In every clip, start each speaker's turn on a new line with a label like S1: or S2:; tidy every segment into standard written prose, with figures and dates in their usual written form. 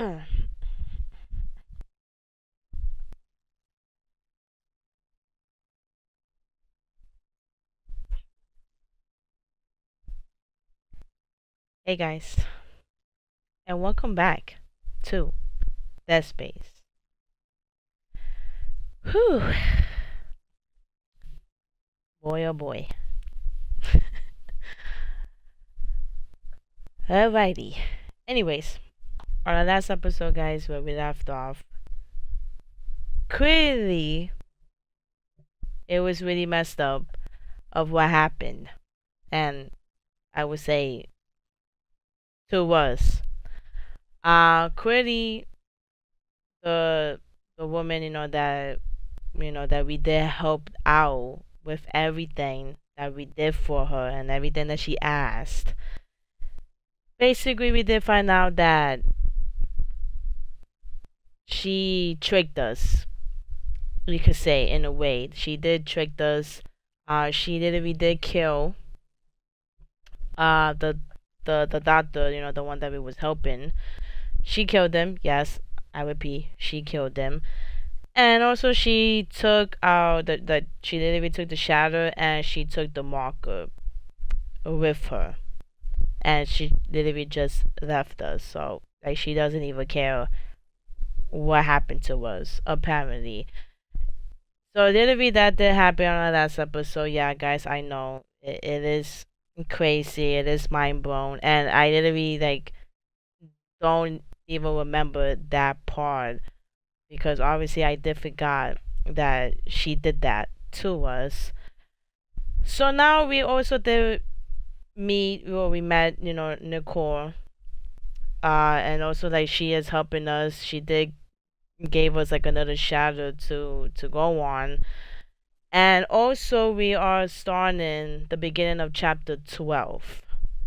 S1: Hey guys, and welcome back to Dead Space. Whew, boy oh boy. Alrighty. Anyways, on the last episode, guys, where we left off, clearly it was really messed up of what happened, and I would say to us. Clearly the woman, that we did help out with everything that we did for her and everything that she asked. Basically, we did find out that she tricked us. We could say, in a way, she did trick us. We did kill the the doctor, the one that we was helping. She killed him. Yes, I repeat, she killed him. And also, she took out she literally took the shadow and she took the marker with her, and she literally just left us. So like she doesn't even care what happened to us apparently. So literally that did happen on the last episode. Yeah, guys, I know it is crazy. It is mind blown, and I literally like don't even remember that part because obviously I did forgot that she did that to us. So now we also did meet, well, we met, Nicole, and also like she is helping us. She did gave us like another shadow to go on, and also we are starting the beginning of chapter 12.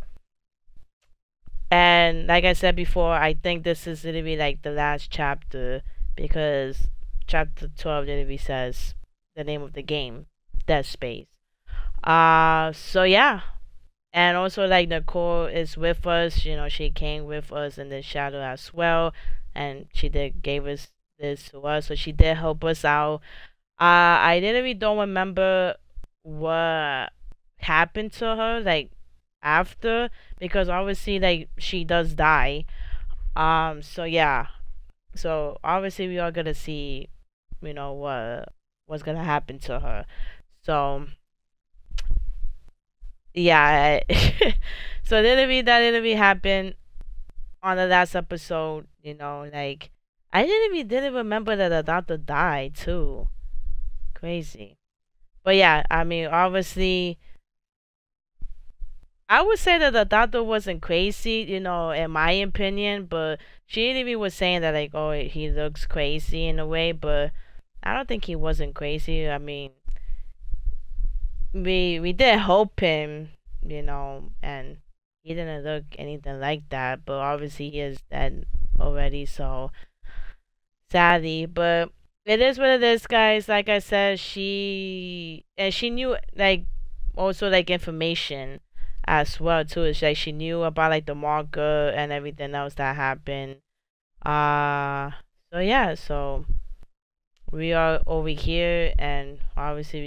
S1: And like I said before, I think this is gonna be like the last chapter because chapter 12 literally says the name of the game, Dead Space. So yeah. And also like Nicole is with us, she came with us in the shadow as well, and she did gave us this to us, so she did help us out. I literally don't remember what happened to her like after, because obviously like she does die. So yeah. So obviously we are gonna see, what's gonna happen to her. So yeah. So literally happened on the last episode. Like I didn't remember that the doctor died too. Crazy. But yeah, I mean, obviously, I would say that the doctor wasn't crazy, in my opinion, but she literally was saying that, like, oh, he looks crazy in a way, but I don't think he wasn't crazy. I mean, we did help him, and he didn't look anything like that, but obviously he is dead already, so sadly, but it is what it is, guys. Like I said, she knew like also like information as well too. It's like she knew about like the marker and everything else that happened. Uh so yeah, so we are over here, and obviously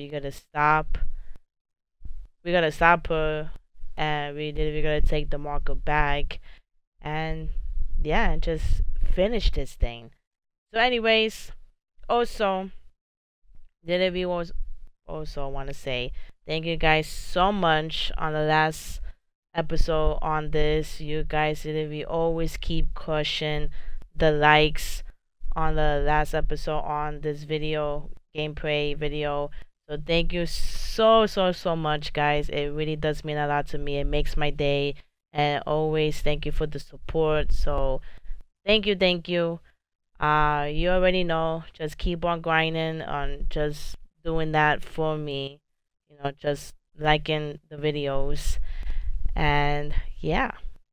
S1: we gotta stop her, and we're gonna take the marker back, and yeah, and just finish this thing. So anyways, also literally was also want to say thank you guys so much on the last episode on this. You guys literally always keep crushing the likes on the last episode on this video, gameplay video. So thank you so much, guys. It really does mean a lot to me. It makes my day, and always thank you for the support. So thank you. You already know. Just keep on grinding on just doing that for me. Just liking the videos. And yeah.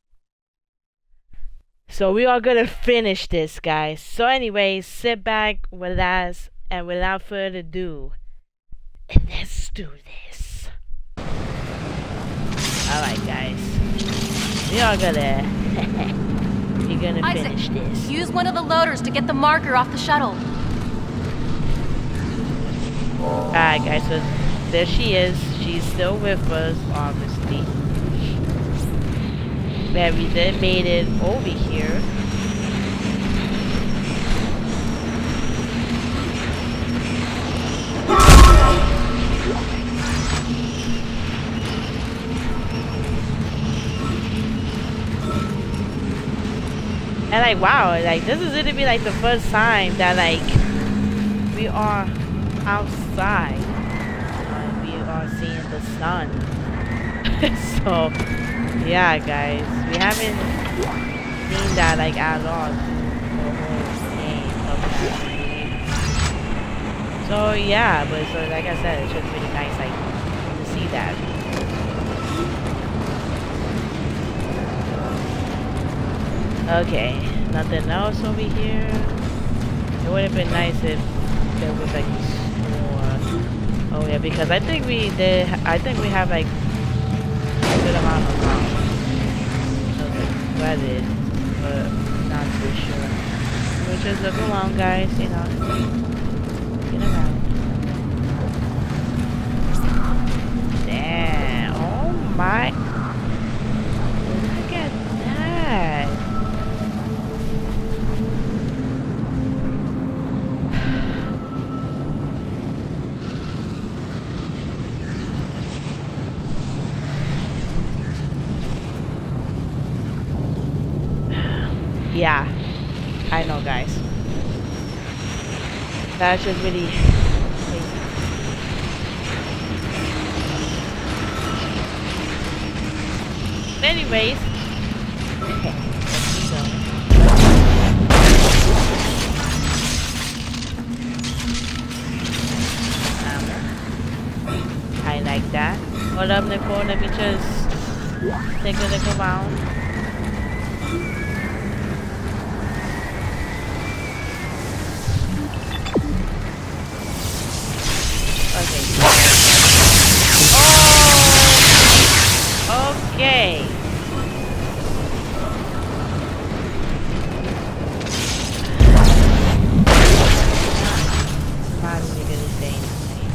S1: So we are gonna finish this, guys. So anyways, sit back, relax, and without further ado, let's do this. Alright, guys. We are gonna You're gonna
S2: Isaac,
S1: finish this.
S2: use one of the loaders to get the marker off the shuttle.
S1: Alright guys, so there she is. She's still with us, obviously. But we then made it over here. And like, wow, like this is gonna be like the first time that like we are outside. We are seeing the sun. So yeah guys, we haven't seen that like at all the whole game of that game. So yeah, but so like I said, it's just really nice like to see that. Okay, nothing else over here. It would have been nice if there was like more. Oh yeah, because I think we did. I think we have like a good amount of credit, but not too sure. Which is look around, guys. You know, get around. Damn! Oh my! Look at that! Yeah, I know guys. That's just really crazy. Anyways, okay, let's keep going. I like that. Hold up, Nicole, let me just take a look around. Okay. Finally gonna say anything.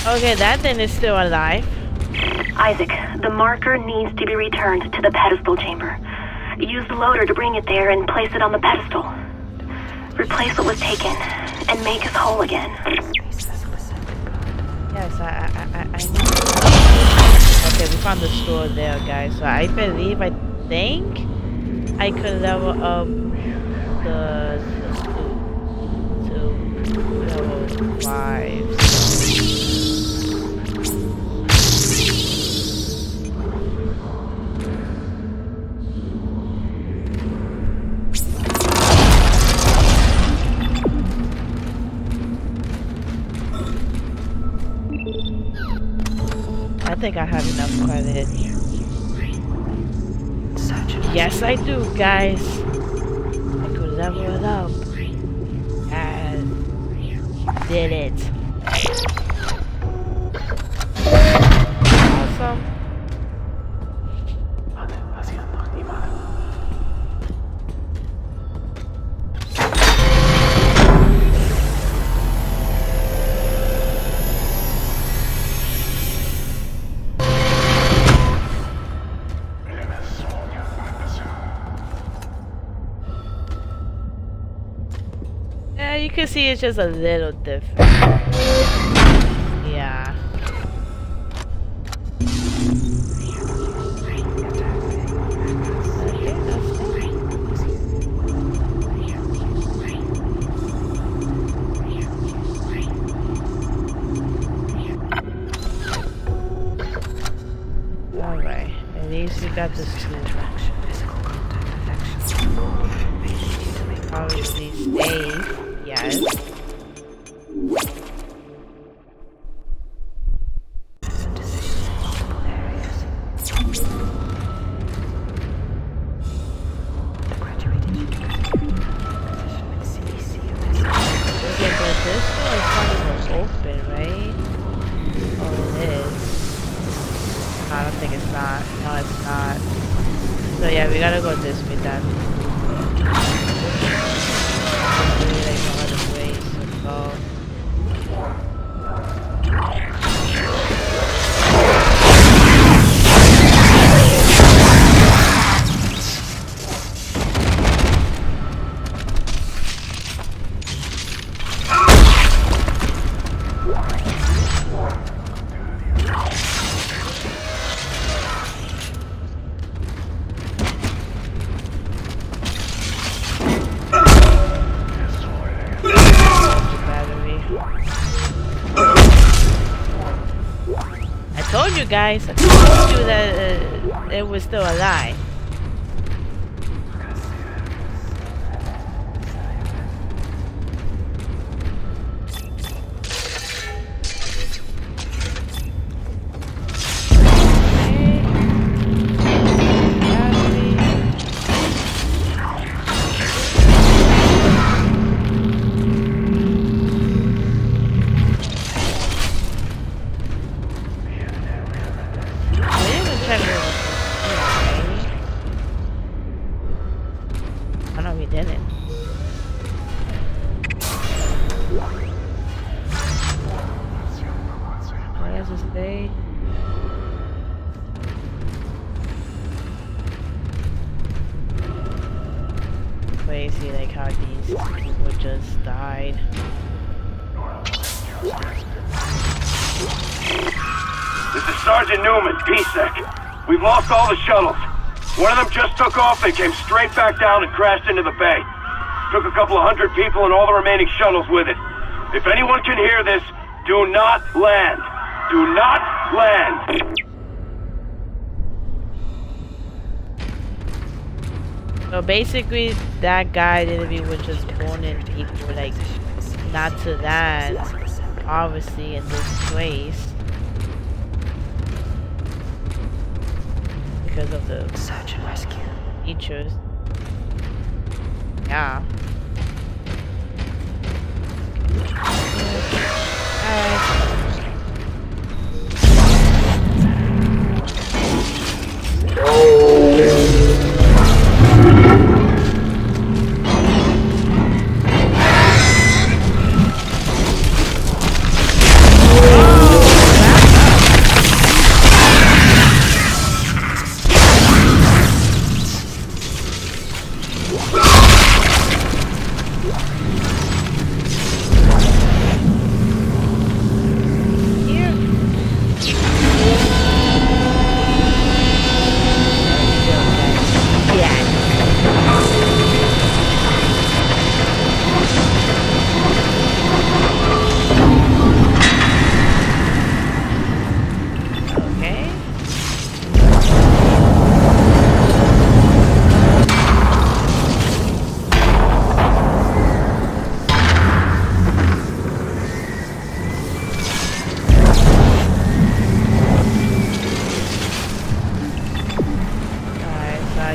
S1: Okay, that thing is still alive.
S3: Isaac, the marker needs to be returned to the pedestal chamber. Use the loader to bring it there and place it on the pedestal. Replace what was taken and make us whole again.
S1: Yes, I know. Okay, we found the store there, guys. So I think I could level up the to level 5. I think I have enough credit. Yes, I do, guys. I could level it up. And did it. Awesome. You can see it's just a little different. Yeah. Alright, at least we got this tool. Obviously stay. Yes. So yeah, we gotta go this way then. There's like no other ways to go. Guys, I told you that it was still alive. Crazy, like how these people just died.
S4: This is Sergeant Newman, PSEC. We've lost all the shuttles. One of them just took off, they came straight back down and crashed into the bay. Took a couple of hundred people and all the remaining shuttles with it. If anyone can hear this, do not land. Do not land.
S1: So basically, that guy literally was just warning people, like, not to land, obviously, in this place. Because of the search and rescue features. Yeah.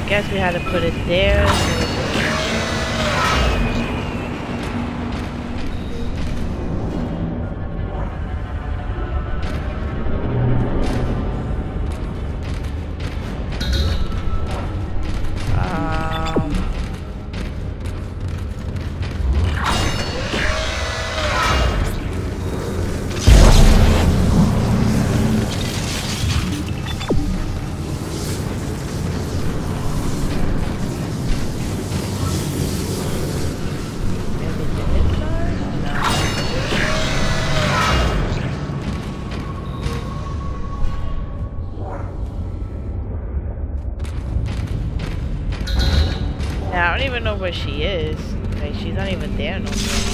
S1: guess we had to put it there. I don't even know where she is. Like, she's not even there no more.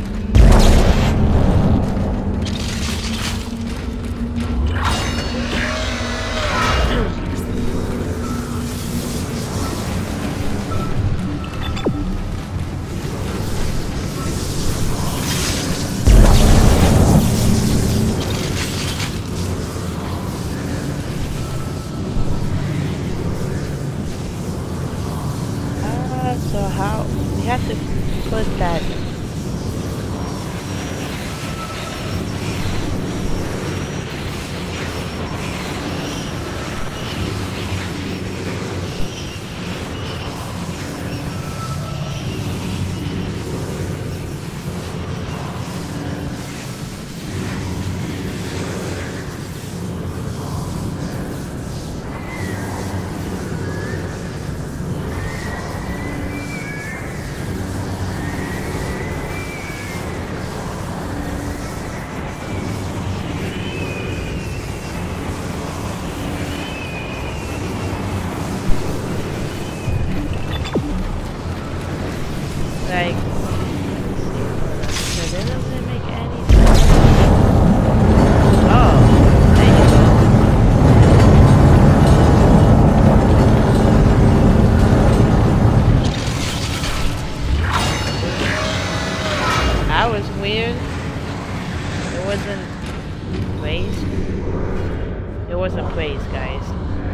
S1: So how we have to put that. Like, so that doesn't make any sense. Oh, there you go. That was weird. It wasn't praise. It wasn't praise, guys.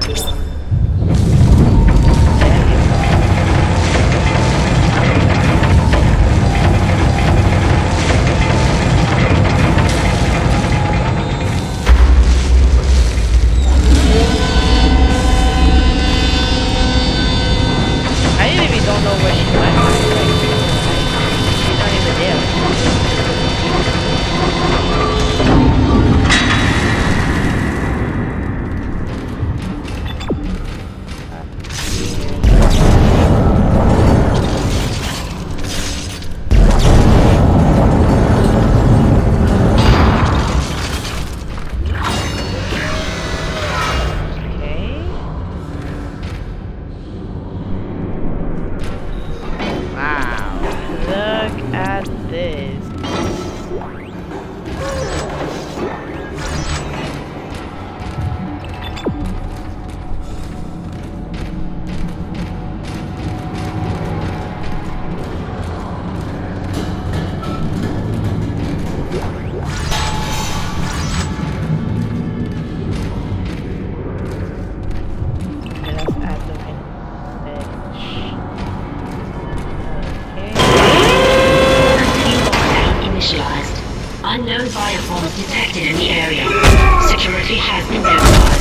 S5: Unknown bioforms detected in the area. Security has been notified.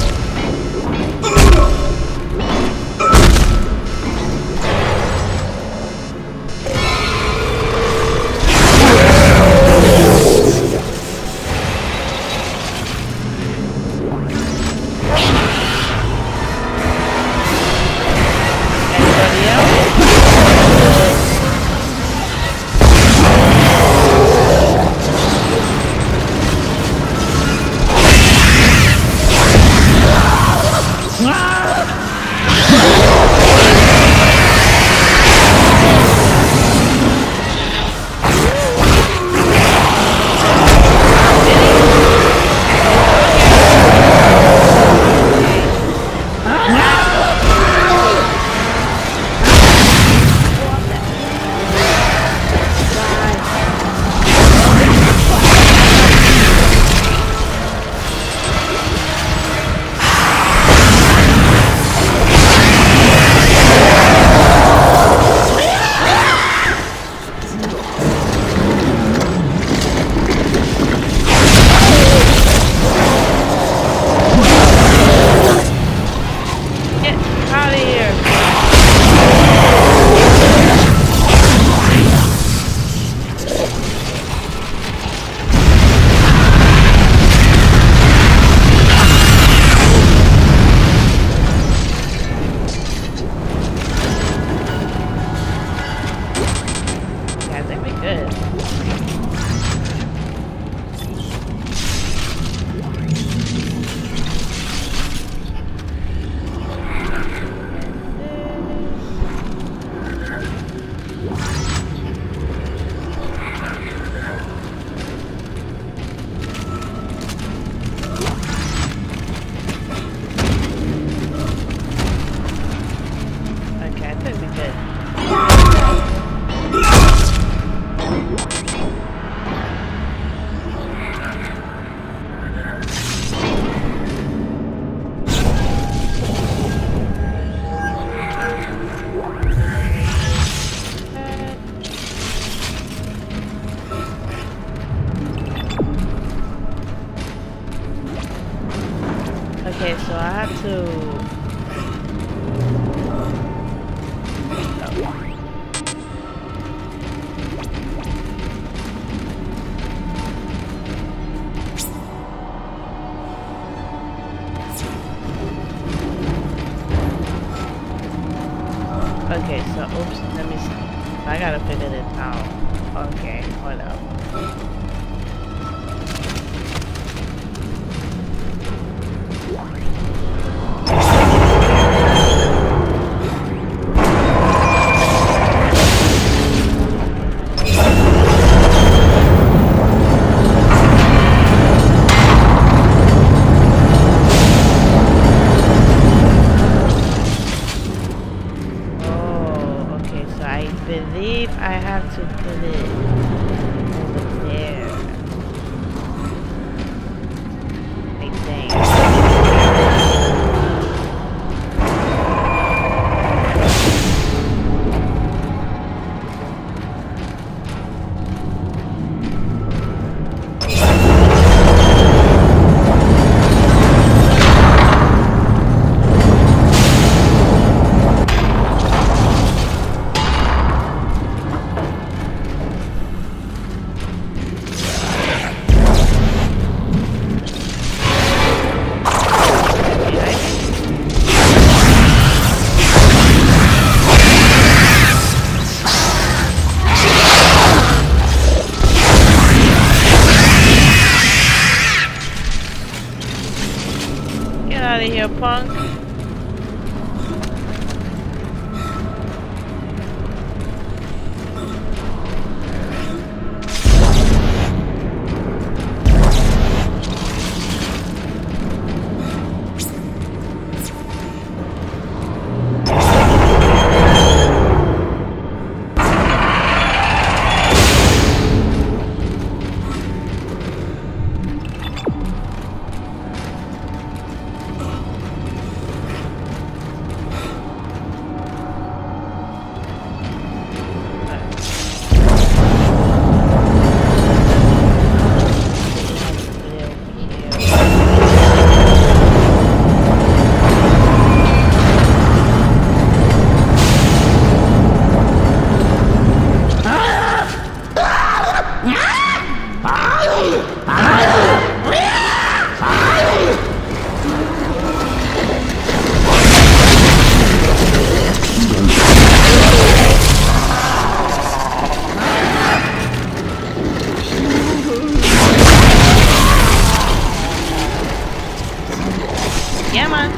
S1: Okay, so I have to... Okay, so oops, let me see. I gotta figure this out. Okay, hold up. I believe I have to put it over there. I think. Get out of here, punk. Yeah, man.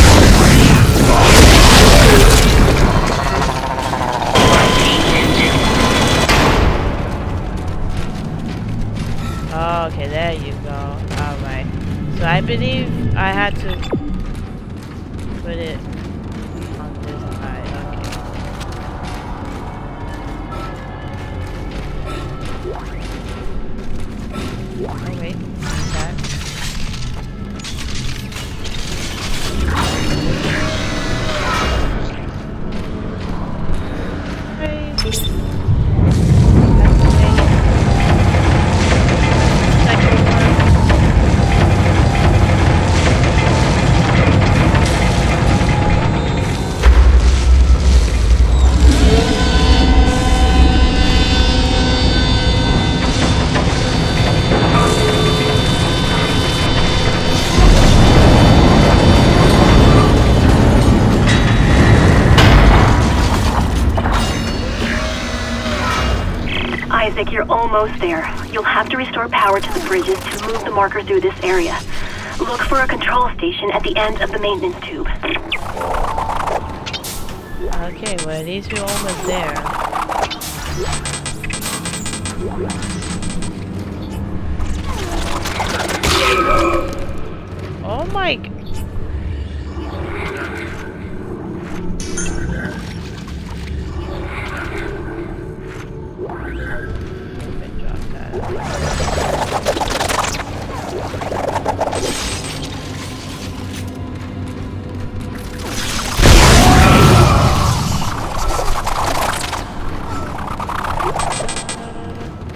S1: Oh, okay, there you go. Alright. So I believe I had to put it on this side. Okay. Oh, wait. That.
S3: Isaac, you're almost there. You'll have to restore power to the bridges to move the marker through this area. Look for a control station at the end of the maintenance tube.
S1: Okay, well at least we're almost there. Oh my...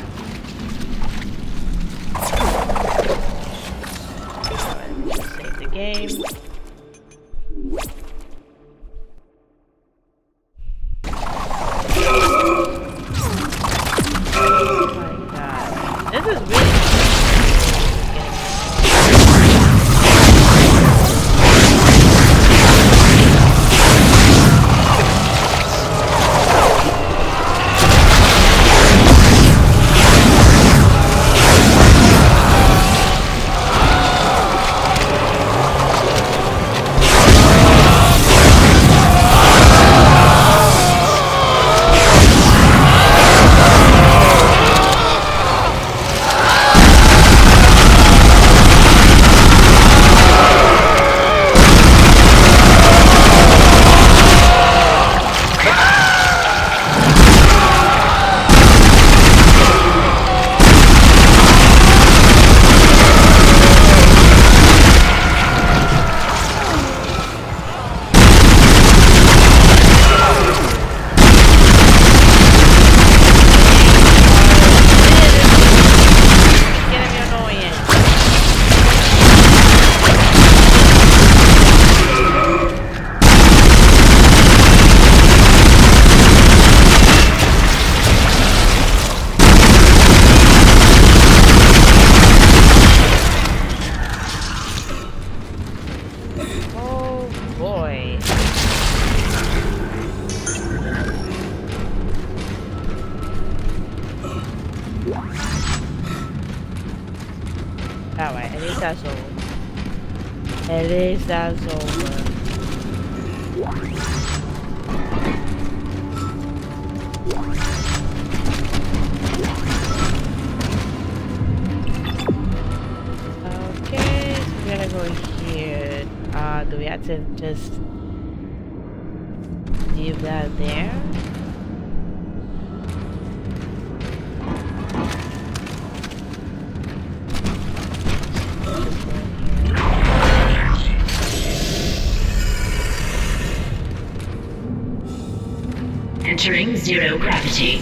S1: Save the game. Oh my god. This is really alright, at least that's over. At least that's over. Okay, so we're gonna go here. Do we have to just leave that there?
S5: Entering zero gravity.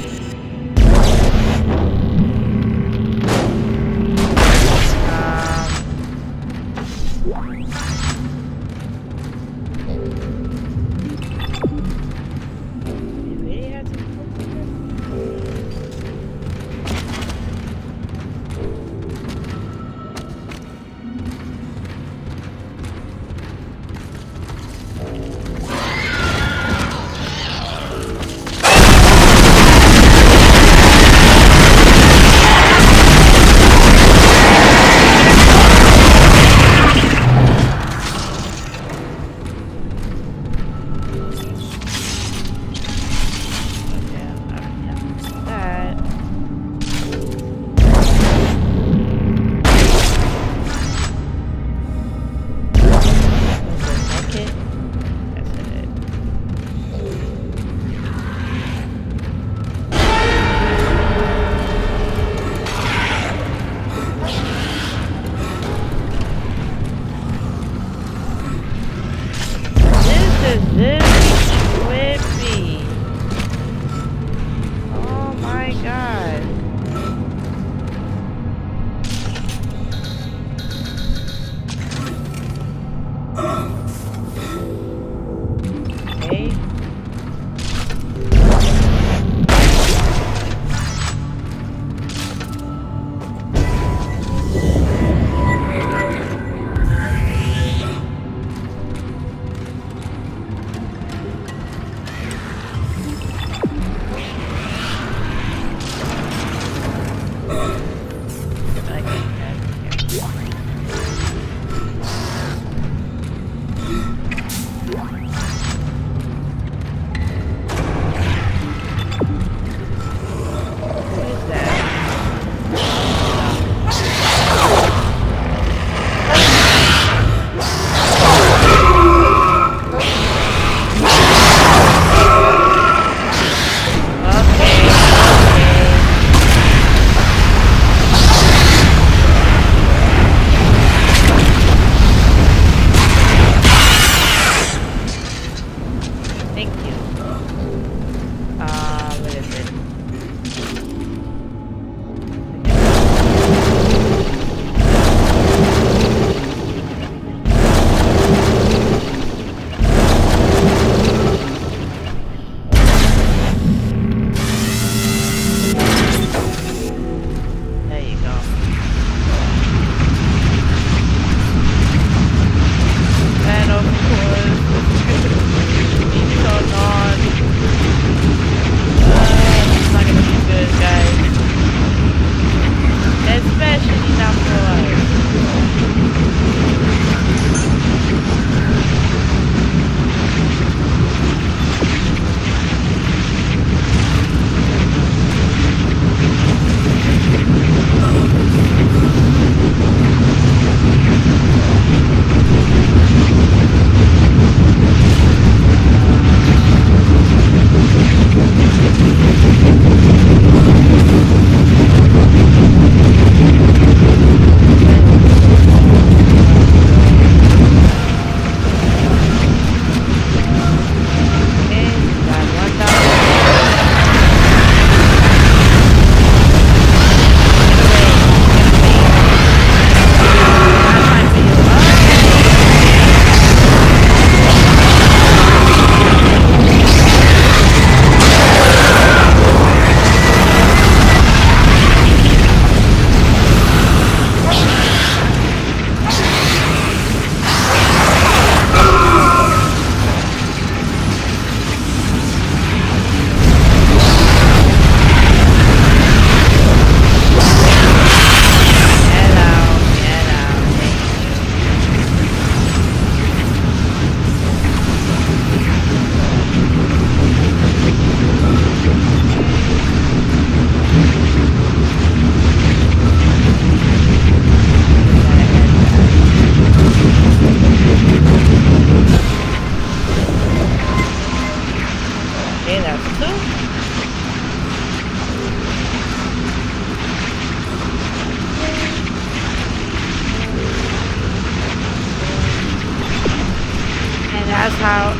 S1: how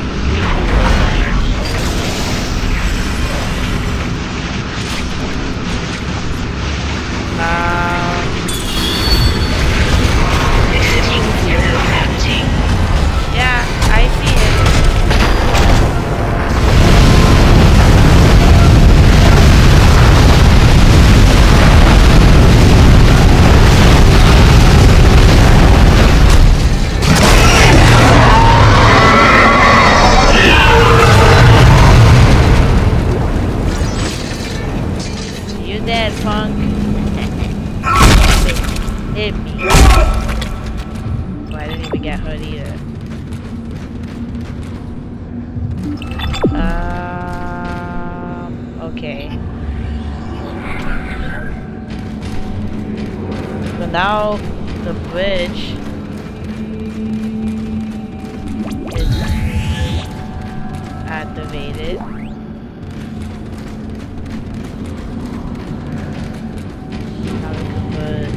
S5: Exiting zero gravity.
S1: yeah, I see it. You dead, punk. Hit me. Oh, I didn't even get hurt either. Okay. So now the bridge is activated. Now we can put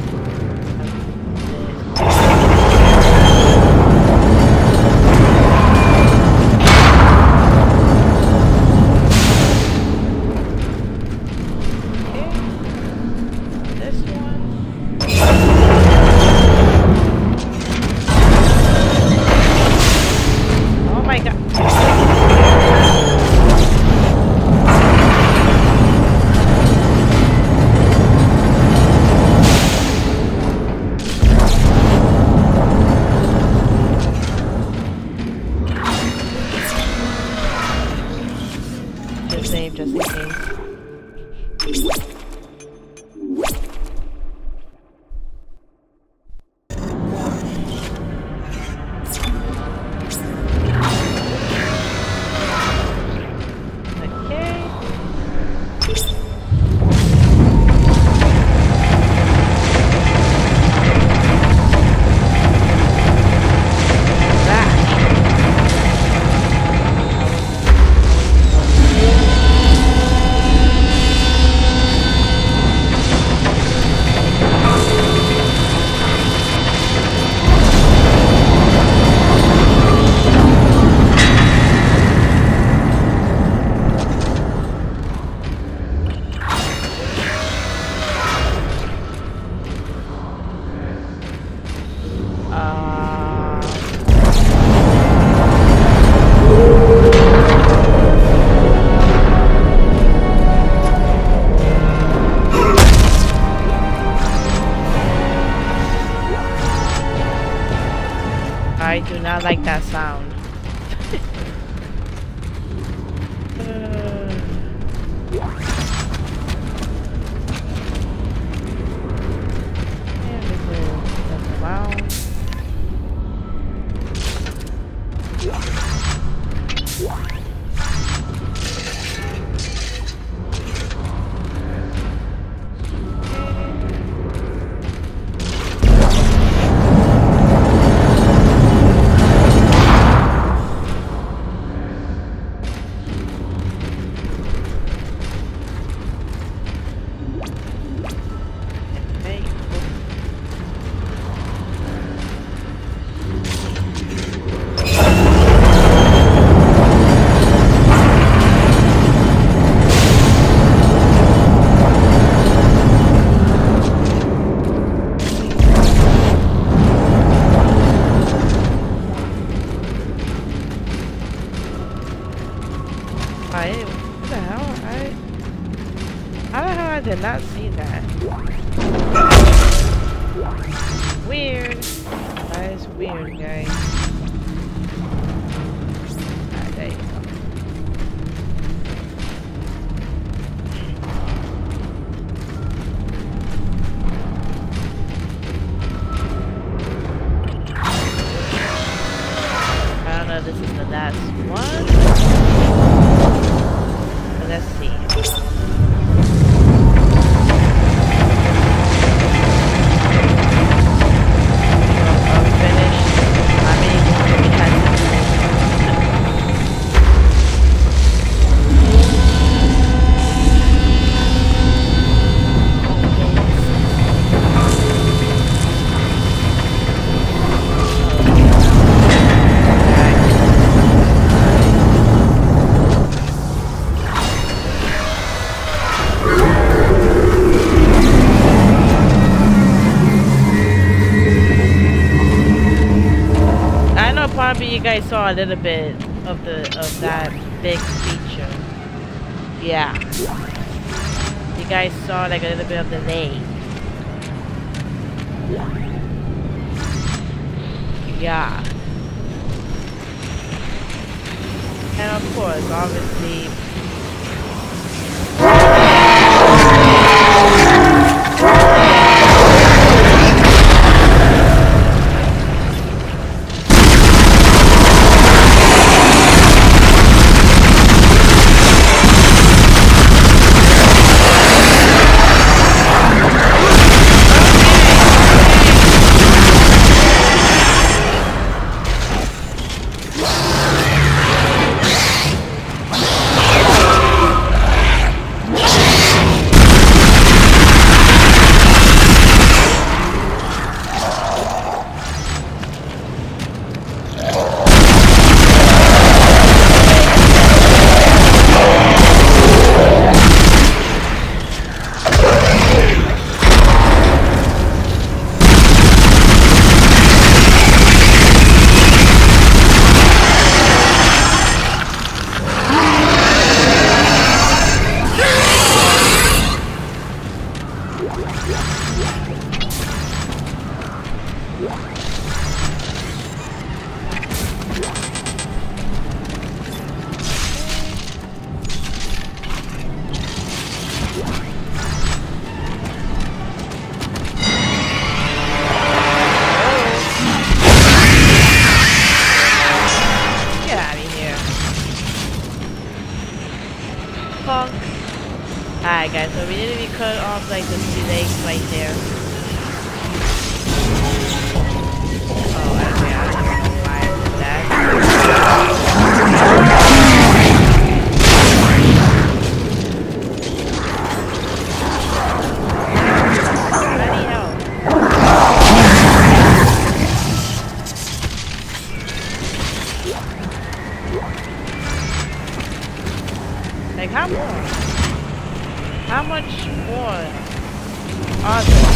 S1: save just in case. I do not like that sound. What the hell? How the hell I did not see that? Weird. That is weird, guys. Ah, there you go. I don't know if this is the last one. Let's see. I'll finish. How many more do we have to do? probably you guys saw a little bit of that big feature. Yeah. You guys saw like a little bit of the lake. Yeah. And of course, obviously, alright guys, so we need to be cut off like the two legs right there. Oh, okay, I don't know why I did that. Bloody hell. Like how more? How much more are there?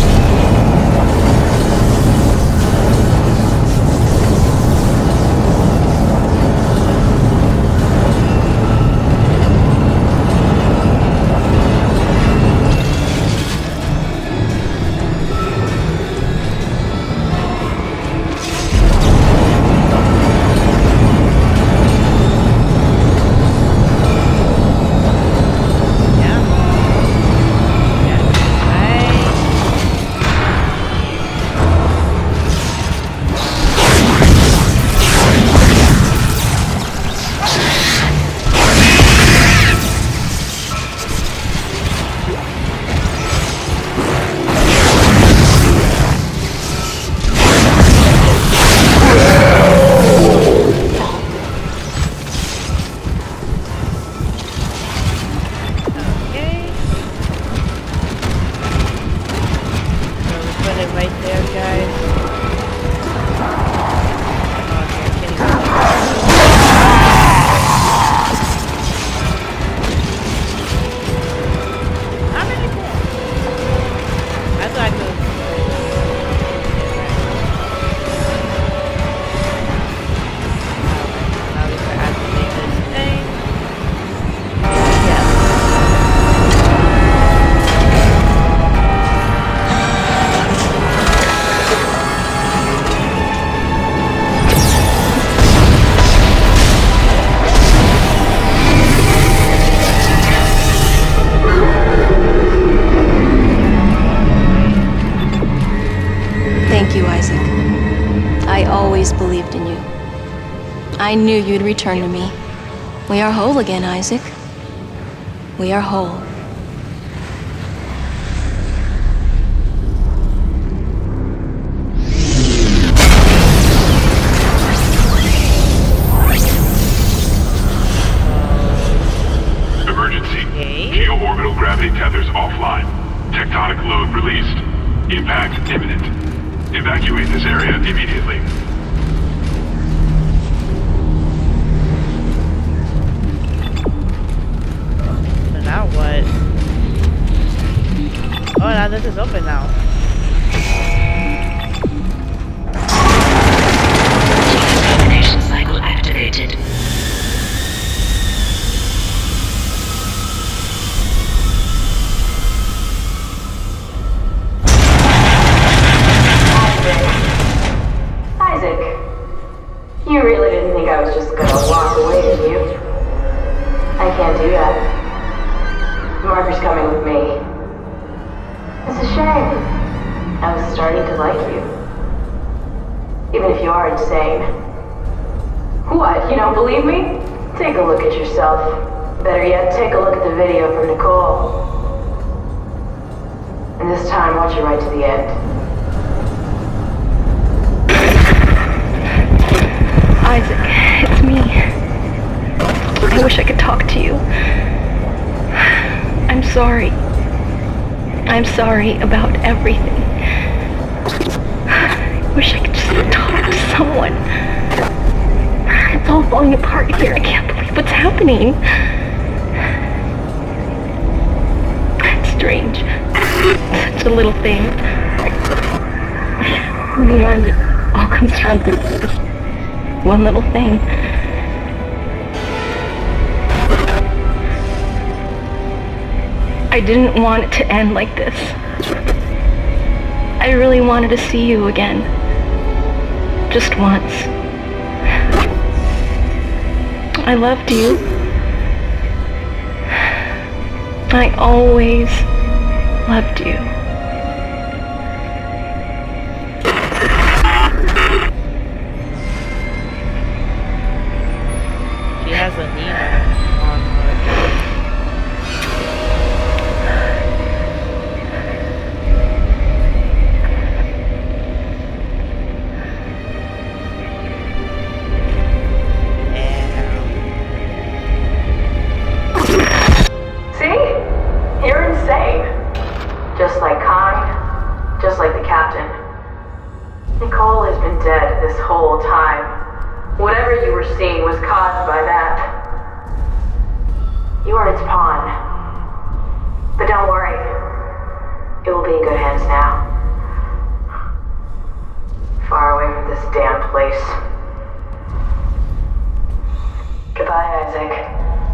S6: Thank you, Isaac. I always believed in you. I knew you'd return to me. We are whole again, Isaac. We are whole.
S7: Emergency. Geo-orbital gravity tethers offline. Tectonic load released. Impact imminent. Evacuate this area immediately.
S1: So now what?
S6: You really didn't think I was just gonna walk away, did you? I can't do that. Marker's coming with me. It's a shame. I was starting to like you. Even if you are insane. What, you don't believe me? Take a look at yourself. Better yet, take a look at the video from Nicole. And this time, watch it right to the end.
S8: Isaac, it's me. I wish I could talk to you. I'm sorry. I'm sorry about everything. I wish I could just talk to someone. It's all falling apart here. I can't believe what's happening. It's strange. Such a little thing. In the end, it all comes down to this one little thing. I didn't want it to end like this. I really wanted to see you again. Just once. I loved you. I always loved you.
S1: She has a Nina on her.
S6: See? You're insane. Just like Khan, just like the captain. Nicole has been dead this whole time. Whatever you were seeing was caused by that. You are its pawn. But don't worry. It will be in good hands now. Far away from this damn place. Goodbye, Isaac.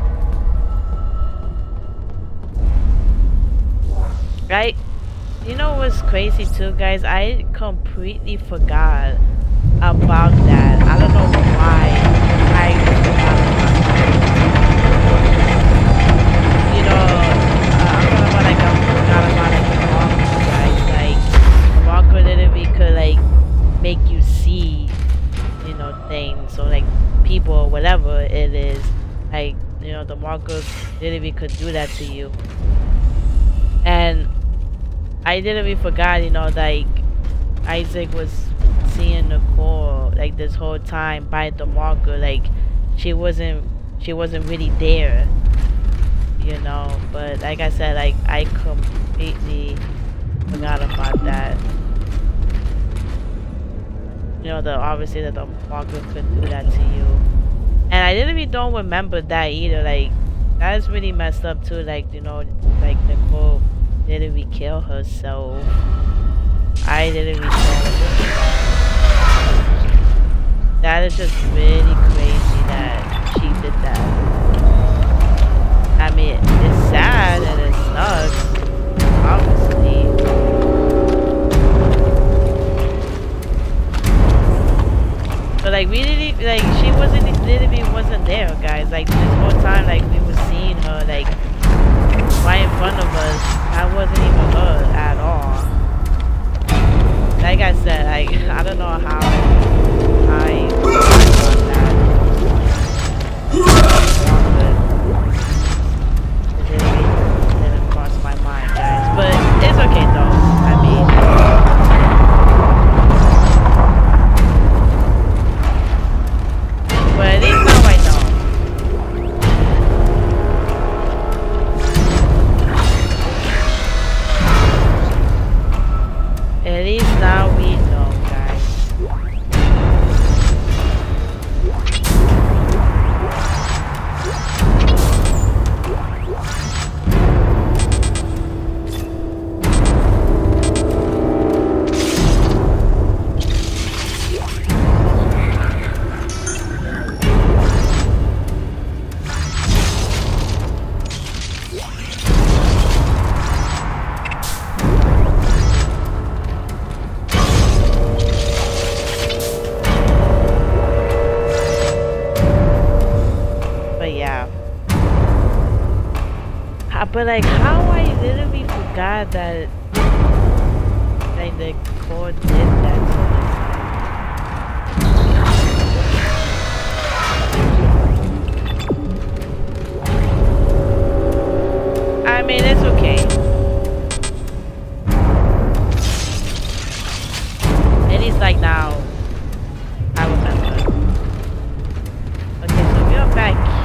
S1: Right? You know what's crazy too, guys? I completely forgot about that. I don't know why I forgot about that. You know, I don't know why I forgot about it, guys. Like, Marco literally could like make you see, you know, things. So like people or whatever it is, like, you know, the Marco literally could do that to you. And I literally forgot, you know, like Isaac was seeing Nicole like this whole time by the marker, like she wasn't really there, you know. But like I said, like I completely forgot about that. You know, obviously that the marker could do that to you. And I literally don't remember that either. Like that is really messed up too. Like, you know, like Nicole literally kill herself. I literally don't remember that. That is just really crazy that she did that. I mean, it's sad and it sucks, obviously. But like we literally, like she literally wasn't there, guys. Like this whole time, like we were seeing her like right in front of us. That wasn't even her at all. Like I said, I don't know how I forgot that. It didn't cross my mind, guys. But it's okay though. I mean, but at least now I know. At least now we know, guys. But like, how I literally forgot that like the cord did that to us. I mean, it's okay. At least like now, I remember. Okay, so we are back here.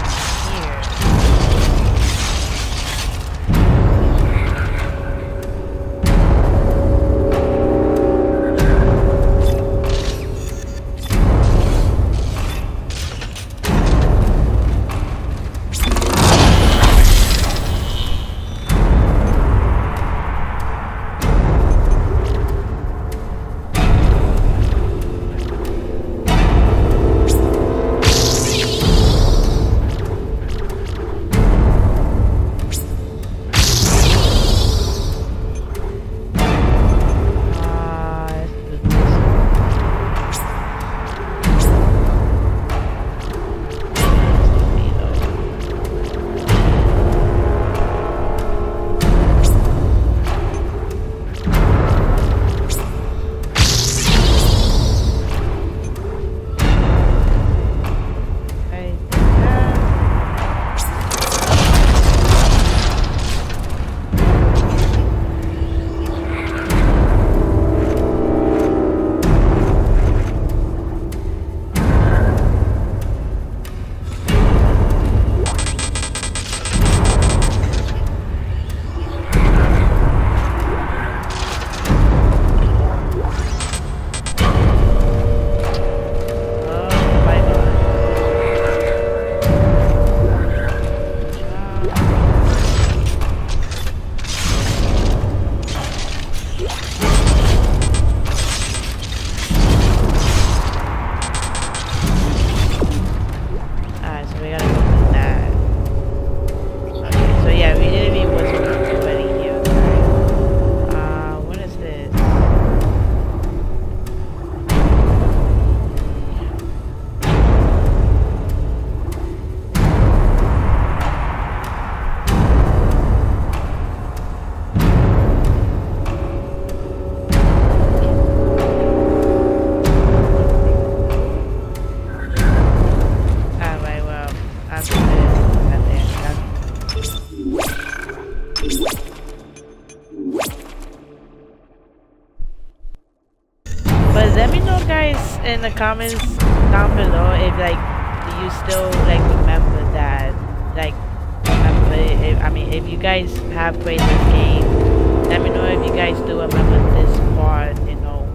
S1: In the comments down below if like you still like remember that, like remember if, I mean if you guys have played this game, let me know if you guys do remember this part, you know.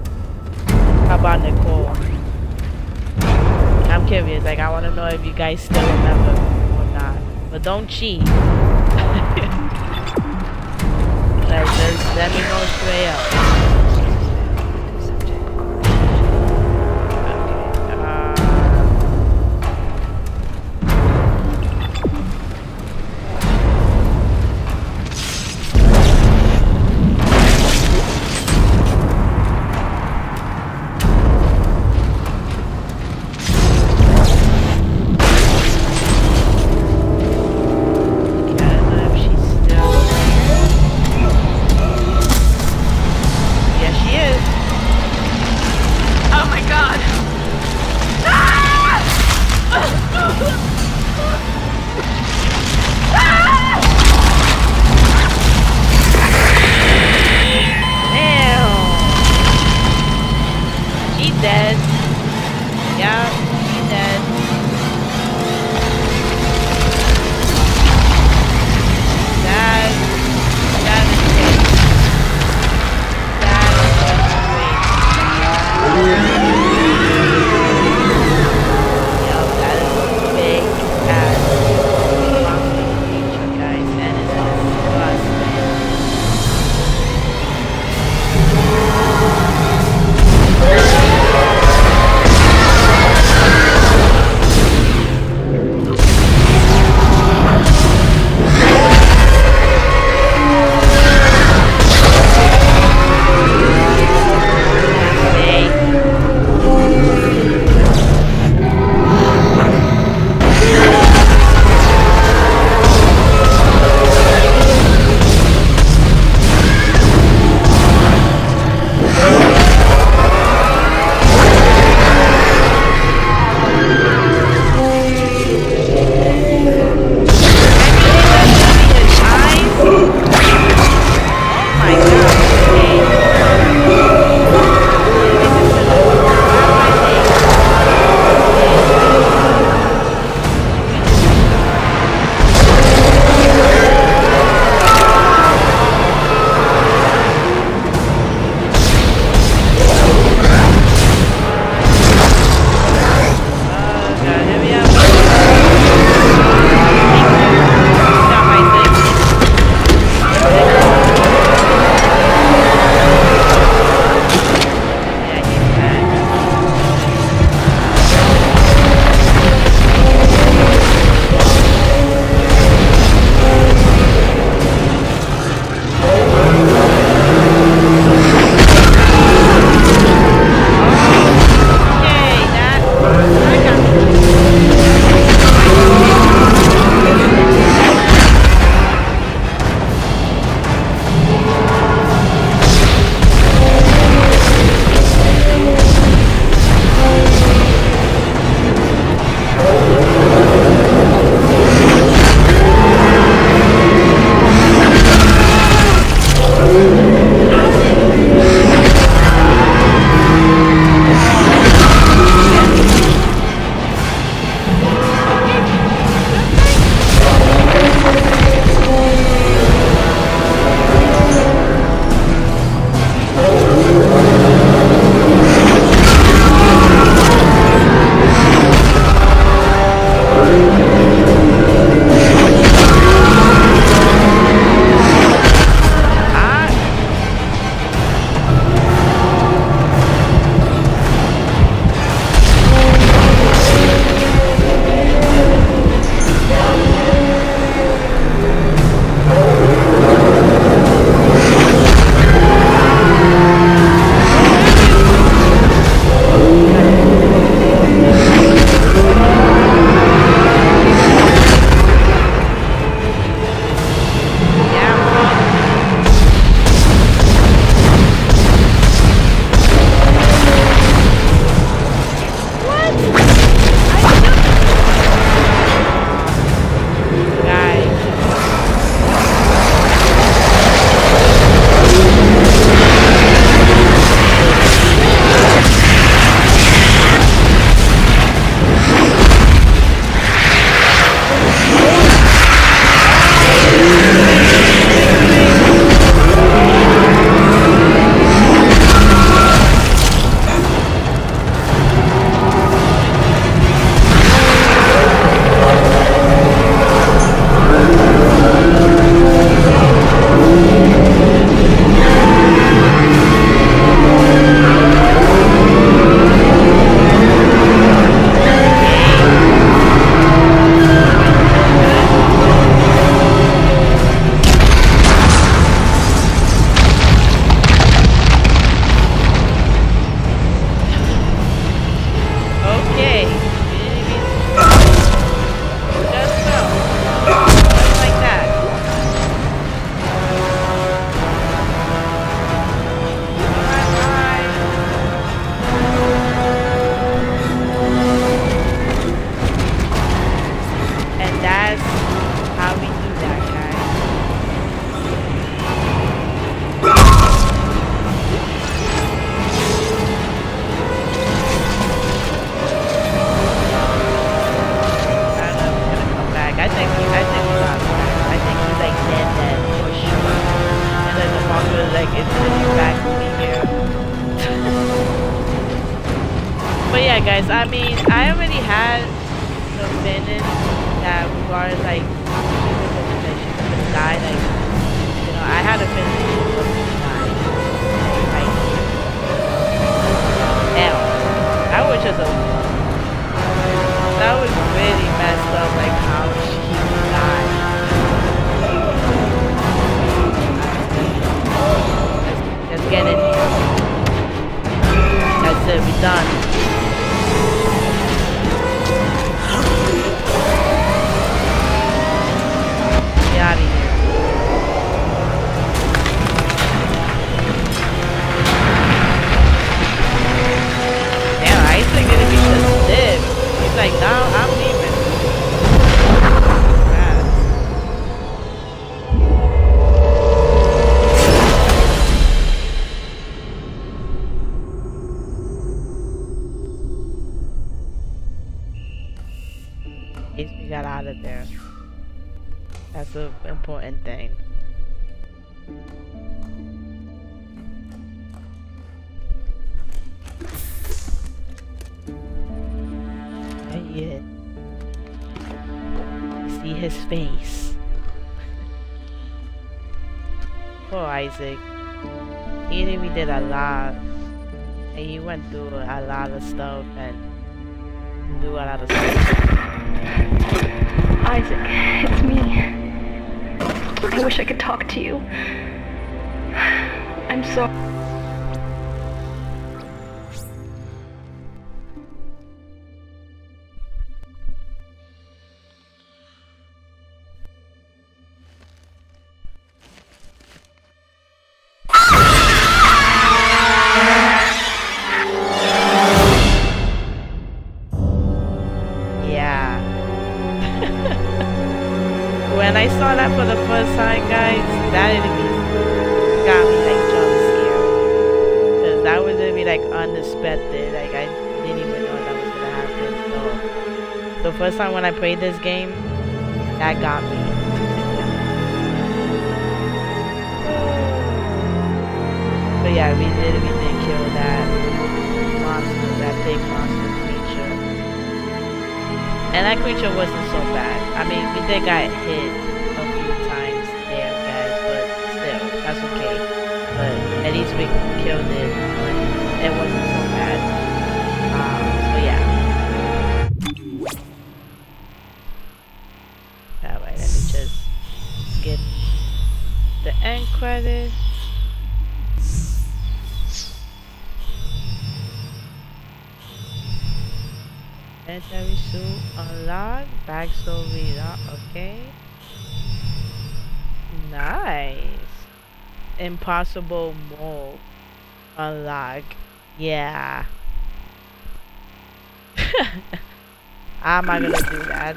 S1: How about Nicole? I'm curious, like I want to know if you guys still remember or not, but don't cheat. Like just let me know straight up. guys, I mean, I already had the feeling that regardless, like, she was gonna die, like, you know, I had a feeling she was gonna die. Like, damn, that was just that was really messed up, like, how she died. Let's get in here. That's it, we're done. Get out of here. Damn, I used to get to be just dead. He's like, no, I'm leaving. At least we got out of there. That's the important thing. Yeah. See his face. Poor Isaac. He really did a lot. And he went through a lot of stuff and do a lot of stuff.
S8: Isaac, it's me. I wish I could talk to you. I'm sorry.
S1: When I saw that for the first time, guys, that enemy got me like jump scared. Because that was gonna be like unexpected. Like I didn't even know that was gonna happen. So the first time when I played this game, that got me. But yeah, we did kill that monster, that big monster creature. And that creature wasn't so bad. I mean, we did get hit a few times there, guys, but still, that's okay. But at least we killed it. It wasn't so bad. So yeah. Alright, let me just skip the end credits. Military suit unlocked. Backstory okay. Nice. Impossible mode unlock. Yeah. How am I gonna do that?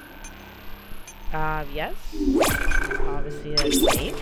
S1: Yes. Obviously that's safe.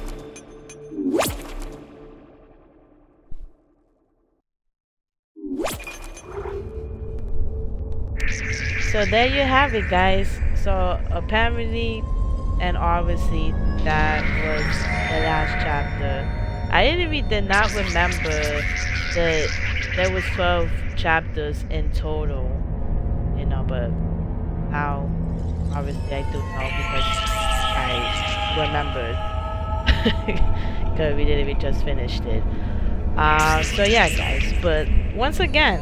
S1: So there you have it, guys. So apparently and obviously that was the last chapter. I really did not remember that there was 12 chapters in total, you know, but now obviously I do know because I remembered because we literally just finished it. So yeah, guys, but once again,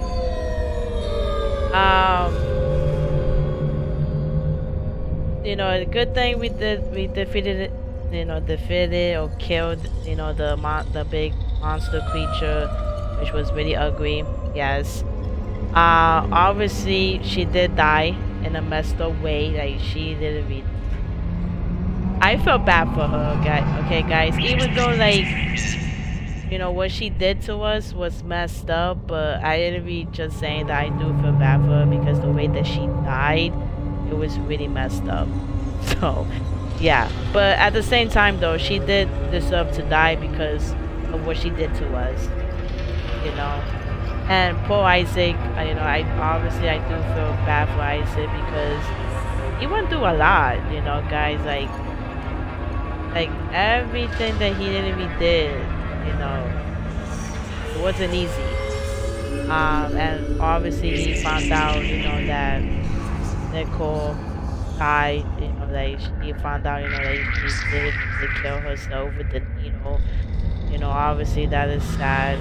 S1: you know, a good thing we defeated it, you know, defeated or killed, you know, the big monster creature, which was really ugly. Yes. Obviously she did die in a messed up way. Like she literally, I felt bad for her, guys. Okay, guys. Even though like, you know, what she did to us was messed up, but I literally just saying that I do feel bad for her because the way that she died, it was really messed up. So yeah, but at the same time though, she did deserve to die because of what she did to us, you know. And poor Isaac, you know, I do feel bad for Isaac because he went through a lot, you know, guys. Like everything that he literally did, you know, it wasn't easy. And obviously he found out, you know, that Nicole died, you know, that he found out, you know, that she did kill herself with the needle. You know, obviously that is sad.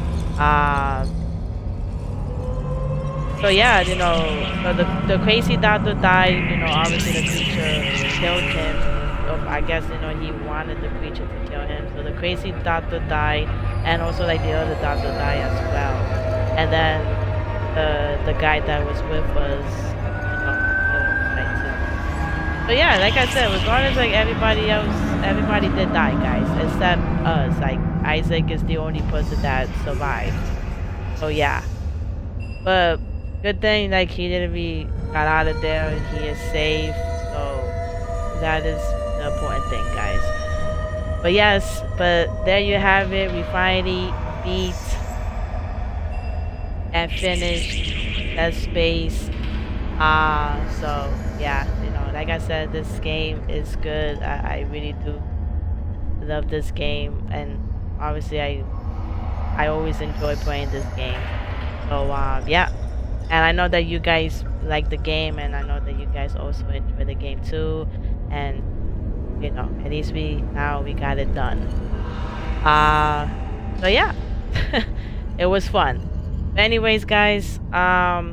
S1: So yeah, you know, so the crazy doctor died, you know, obviously the creature killed him. So I guess, you know, he wanted the creature to kill him. So the crazy doctor died, and also like the other doctor died as well. And then the guy that was with us, you know, died too. So yeah, like I said, regardless, like everybody else, everybody did die, guys, except us. Like Isaac is the only person that survived. So yeah, but good thing, like, he literally got out of there and he is safe. So that is the important thing, guys. But yes, but there you have it. We finally beat and finished that space. So yeah, you know, like I said, this game is good. I really do love this game, and obviously I always enjoy playing this game. So yeah, and I know that you guys like the game, and I know that you guys also enjoy the game too. And you know, at least we got it done. So yeah, it was fun. But anyways, guys, I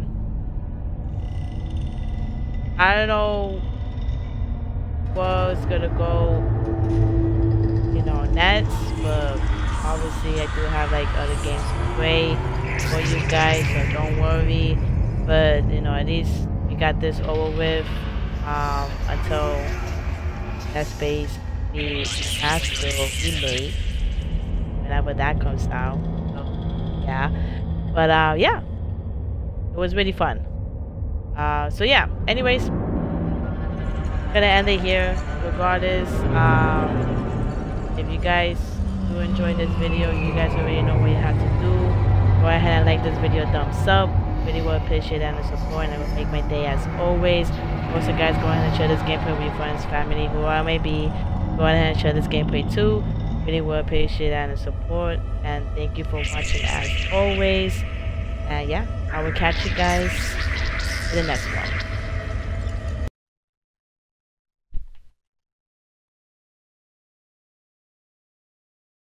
S1: don't know what's gonna go, you know, next, but obviously I do have like other games to play for you guys, so don't worry. But you know, at least we got this over with until that space the Astral remake, whenever that comes out. So yeah, but yeah, it was really fun. So yeah, anyways, gonna end it here. Regardless, if you guys do enjoy this video, you guys already know what you have to do. Go ahead and like this video, thumbs up. Really will appreciate that and the support, and it will make my day as always. Also, guys, go ahead and share this gameplay with your friends, family, whoever may be. Go ahead and share this gameplay too. Really will appreciate that and the support, and thank you for watching as always. And yeah, I will catch you guys in the next one.